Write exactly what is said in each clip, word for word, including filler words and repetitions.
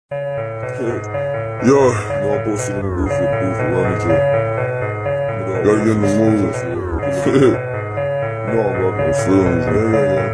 Yo, you know I'm posted in the roof with the booth with Ronnie J. Gotta get in the mood. You know I'm rocking the feelings, man.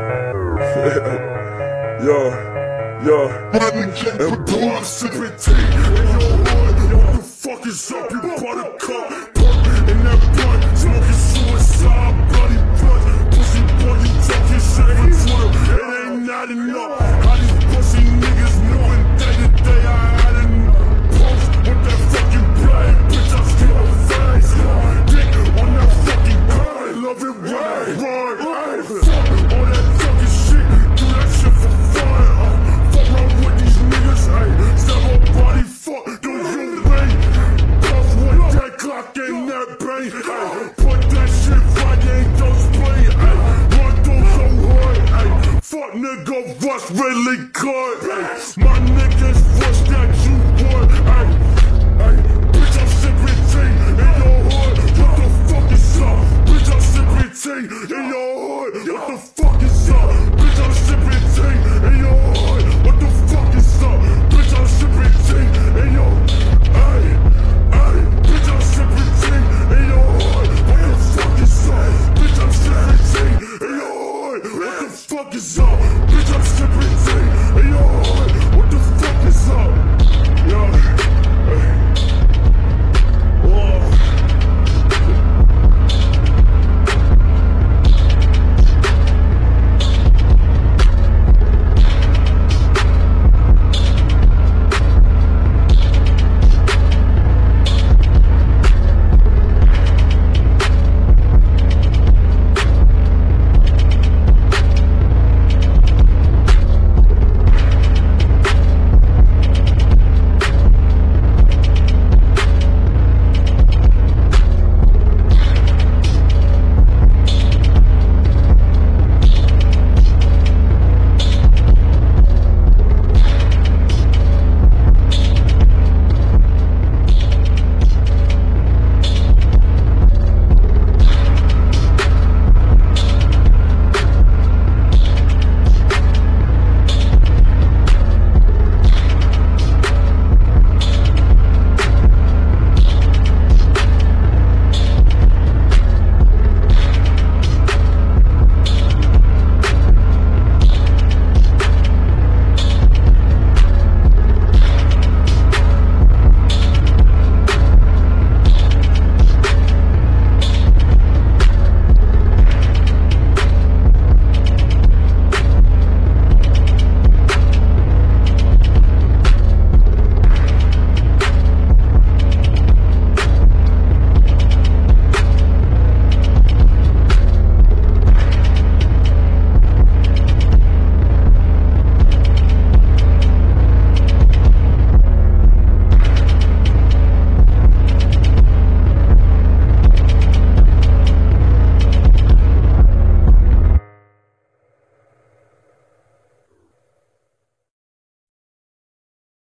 Yeah, yeah. And boy, sipping tea. Hey, yo, boy, what the fuck is up? You bought a cup, perk in that blunt, smoking suicide, bloody blood. Pussy boy, you talking shit on Twitter. It ain't not enough. How these pussy niggas moving day to day? I had enough. Post with that fucking blade, bitch, I still a face. Dick on that fucking gun, love it right, right, right. Fuck all that talking shit, do that shit for fun. Uh, fuck around with these niggas, hey. Stab a body, fuck, do you wait? Puff with that clock ain't that brain, hey. Put that shit right, ain't those play, hey. Run those so hard, hey. Fuck nigga, what's really good, hey. My niggas rush that